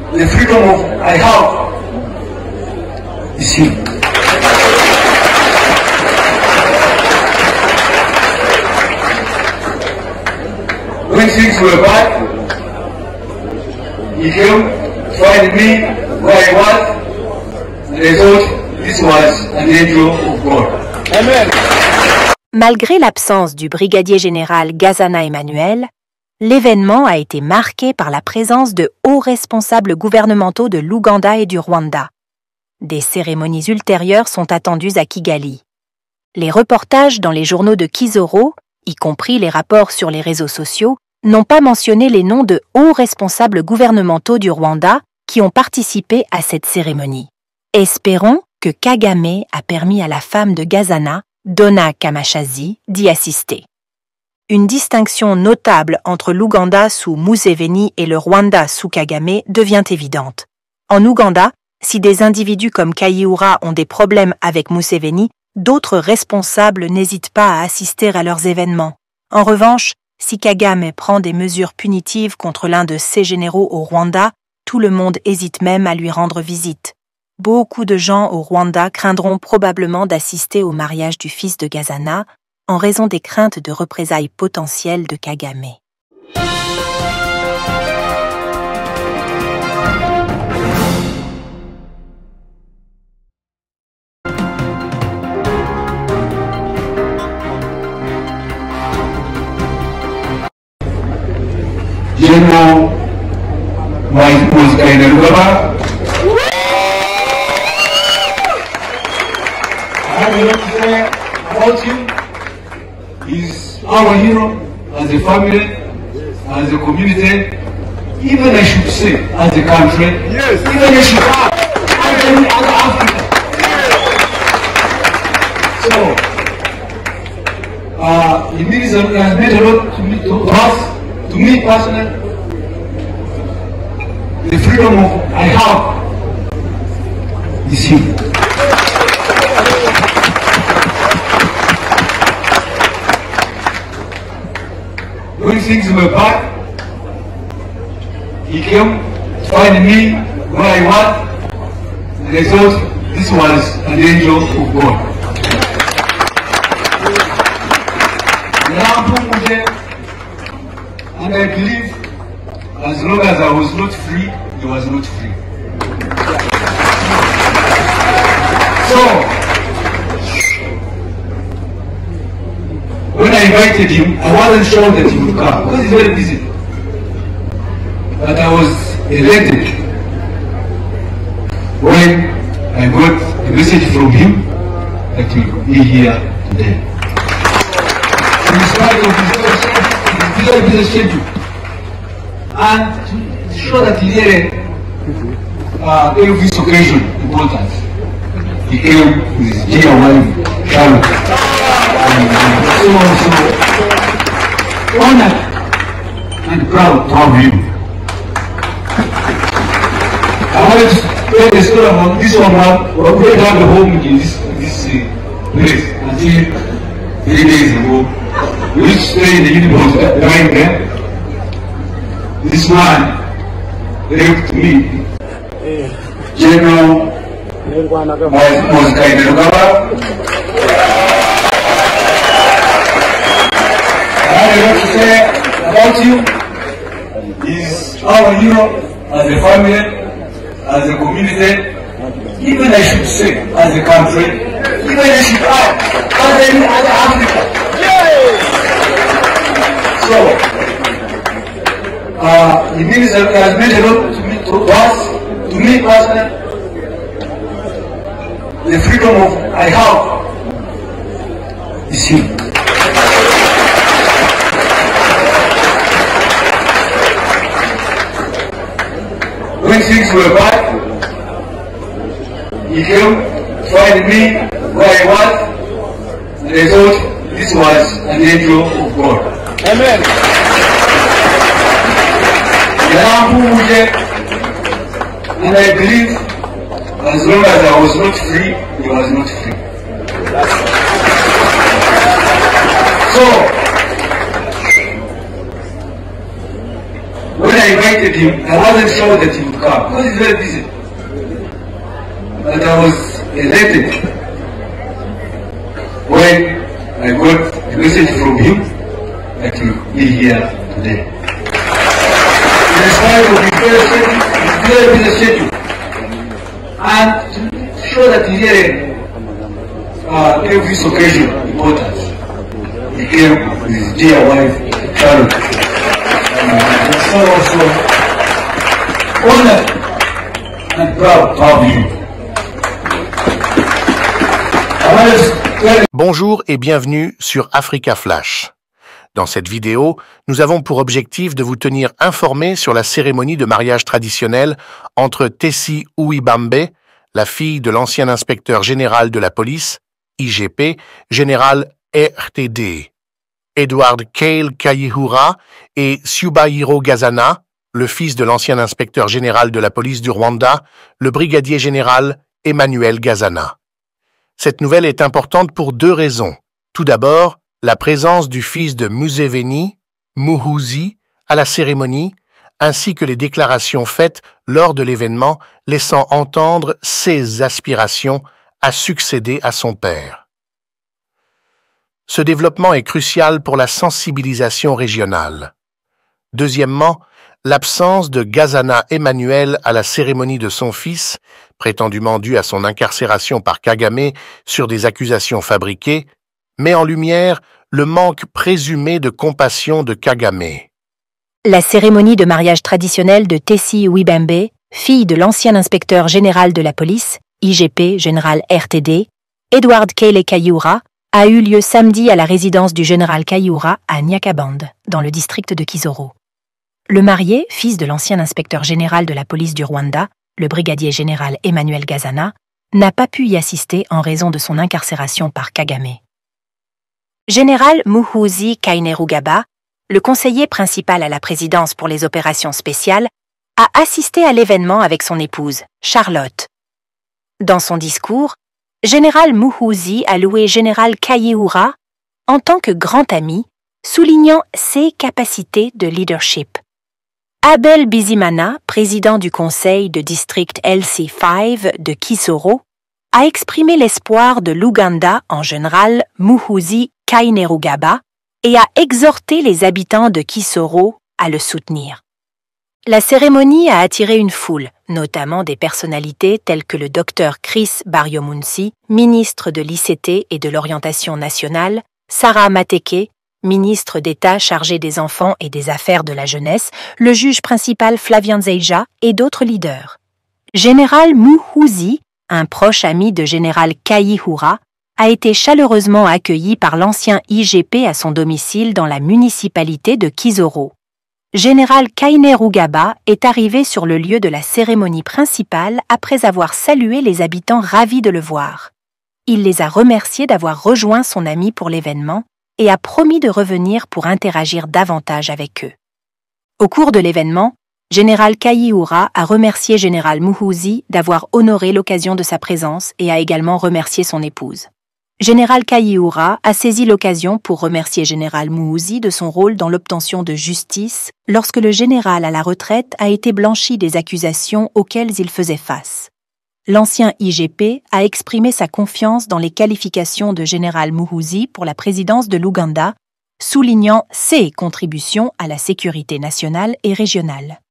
the freedom of I have is him. When things were bad, he came to find me where I was, and I thought this was an angel of God. Amen. Malgré l'absence du brigadier général Gasana Emmanuel, l'événement a été marqué par la présence de hauts responsables gouvernementaux de l'Ouganda et du Rwanda. Des cérémonies ultérieures sont attendues à Kigali. Les reportages dans les journaux de Kizoro, y compris les rapports sur les réseaux sociaux, n'ont pas mentionné les noms de hauts responsables gouvernementaux du Rwanda qui ont participé à cette cérémonie. Espérons que Kagame a permis à la femme de Gasana, Donna Kamashazi, d'y assister. Une distinction notable entre l'Ouganda sous Museveni et le Rwanda sous Kagame devient évidente. En Ouganda, si des individus comme Kayihura ont des problèmes avec Museveni, d'autres responsables n'hésitent pas à assister à leurs événements. En revanche, si Kagame prend des mesures punitives contre l'un de ses généraux au Rwanda, tout le monde hésite même à lui rendre visite. Beaucoup de gens au Rwanda craindront probablement d'assister au mariage du fils de Gasana en raison des craintes de représailles potentielles de Kagame. General White was Kainerugaba. I have a lot to say about him. He's our hero as a family, as a community, even I should say as a country, yes. Even I should have as any other Africa. So, he has meant a lot to us, to me personally. The freedom of I have is him. When things were bad, he came to find me where I was, and I thought this was an angel of God. And I believe as long as I was not free, he was not free. So, when I invited him, I wasn't sure that he would come because he's very busy. But I was elated when I got a message from him that he will be here today. In spite of his very busy schedule, and to show that he really gave this occasion importance, he came with his dear wife, Charlotte. So honored and proud to have you. I wanted to tell the story about this one. We had a home in this place until 3 days ago. We used to stay in the university right there. This man left me. General was Kainerugaba. I have a lot to say about you. He's our hero as a family, as a community, even I should say as a country, even I should add as any other Africa. So, he has meant a lot to us, to me personally. The freedom of I have is him. When things were bad, he came to find me where I was, and I thought this was an angel of God. Amen. And I believe as long as I was not free, he was not free. So, when I invited invited him, I wasn't sure that he would come because he's very busy. But I was elated when I got a message from him that he will be here today. In spite of his very busy schedule, and to show that he really gave this occasion importance, he came with his dear wife, Charlotte. I'm so also honored and proud to have you. Bonjour et bienvenue sur Africa Flash. Dans cette vidéo, nous avons pour objectif de vous tenir informés sur la cérémonie de mariage traditionnelle entre Tessie Uwibambe, la fille de l'ancien inspecteur général de la police, IGP, général RTD, Edward Kale Kayihura et Cyubahiro Gazana, le fils de l'ancien inspecteur général de la police du Rwanda, le brigadier général Emmanuel Gazana. Cette nouvelle est importante pour deux raisons. Tout d'abord, la présence du fils de Museveni, Muhoozi, à la cérémonie, ainsi que les déclarations faites lors de l'événement laissant entendre ses aspirations à succéder à son père. Ce développement est crucial pour la sensibilisation régionale. Deuxièmement, l'absence de Gazana Emmanuel à la cérémonie de son fils, prétendument due à son incarcération par Kagame sur des accusations fabriquées, met en lumière le manque présumé de compassion de Kagame. La cérémonie de mariage traditionnelle de Tessie Uwibambe, fille de l'ancien inspecteur général de la police, IGP, général RTD, Edward Kale Kayihura, a eu lieu samedi à la résidence du général Kayihura à Nyakaband, dans le district de Kisoro. Le marié, fils de l'ancien inspecteur général de la police du Rwanda, le brigadier général Emmanuel Gazana, n'a pas pu y assister en raison de son incarcération par Kagame. Général Muhoozi Kainerugaba, le conseiller principal à la présidence pour les opérations spéciales, a assisté à l'événement avec son épouse, Charlotte. Dans son discours, Général Muhoozi a loué Général Kayihura en tant que grand ami, soulignant ses capacités de leadership. Abel Bizimana, président du conseil de district LC5 de Kisoro, a exprimé l'espoir de l'Ouganda en général Muhoozi Kainerugaba et a exhorté les habitants de Kisoro à le soutenir. La cérémonie a attiré une foule, notamment des personnalités telles que le Dr Chris Baryomunsi, ministre de l'ICT et de l'orientation nationale, Sarah Mateke, ministre d'État chargé des enfants et des affaires de la jeunesse, le juge principal Flavien Nzeija et d'autres leaders. Général Muhoozi, un proche ami de Général Kayihura, a été chaleureusement accueilli par l'ancien IGP à son domicile dans la municipalité de Kisoro. Général Kainerugaba est arrivé sur le lieu de la cérémonie principale après avoir salué les habitants ravis de le voir. Il les a remerciés d'avoir rejoint son ami pour l'événement et a promis de revenir pour interagir davantage avec eux. Au cours de l'événement, Général Kayihura a remercié Général Muhoozi d'avoir honoré l'occasion de sa présence et a également remercié son épouse. Général Kayihura a saisi l'occasion pour remercier Général Muhoozi de son rôle dans l'obtention de justice lorsque le général à la retraite a été blanchi des accusations auxquelles il faisait face. L'ancien IGP a exprimé sa confiance dans les qualifications de Général Muhoozi pour la présidence de l'Ouganda, soulignant ses contributions à la sécurité nationale et régionale.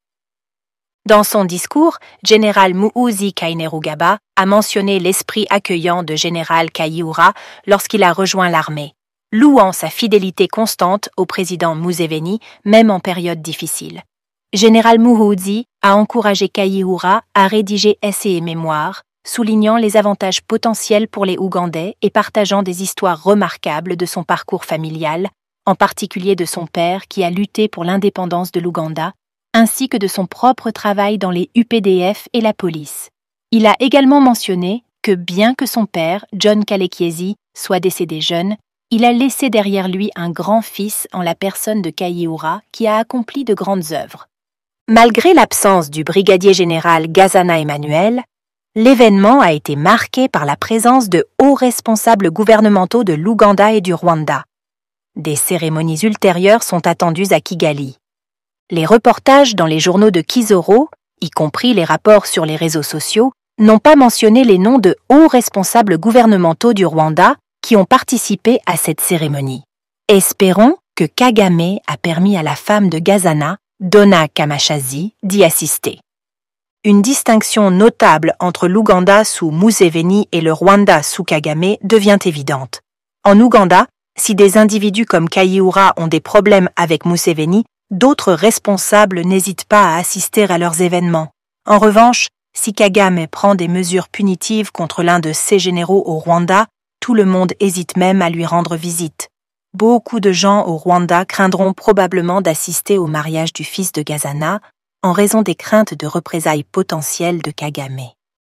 Dans son discours, Général Muhoozi Kainerugaba a mentionné l'esprit accueillant de Général Kayihura lorsqu'il a rejoint l'armée, louant sa fidélité constante au président Museveni, même en période difficile. Général Muhoozi a encouragé Kayihura à rédiger essais et mémoires, soulignant les avantages potentiels pour les Ougandais et partageant des histoires remarquables de son parcours familial, en particulier de son père qui a lutté pour l'indépendance de l'Ouganda, ainsi que de son propre travail dans les UPDF et la police. Il a également mentionné que bien que son père, John Kalekiezi, soit décédé jeune, il a laissé derrière lui un grand fils en la personne de Kayihura qui a accompli de grandes œuvres. Malgré l'absence du brigadier général Gazana Emmanuel, l'événement a été marqué par la présence de hauts responsables gouvernementaux de l'Ouganda et du Rwanda. Des cérémonies ultérieures sont attendues à Kigali. Les reportages dans les journaux de Kizoro, y compris les rapports sur les réseaux sociaux, n'ont pas mentionné les noms de hauts responsables gouvernementaux du Rwanda qui ont participé à cette cérémonie. Espérons que Kagame a permis à la femme de Gazana, Donna Kamashazi, d'y assister. Une distinction notable entre l'Ouganda sous Museveni et le Rwanda sous Kagame devient évidente. En Ouganda, si des individus comme Kayihura ont des problèmes avec Museveni, d'autres responsables n'hésitent pas à assister à leurs événements. En revanche, si Kagame prend des mesures punitives contre l'un de ses généraux au Rwanda, tout le monde hésite même à lui rendre visite. Beaucoup de gens au Rwanda craindront probablement d'assister au mariage du fils de Gazana en raison des craintes de représailles potentielles de Kagame.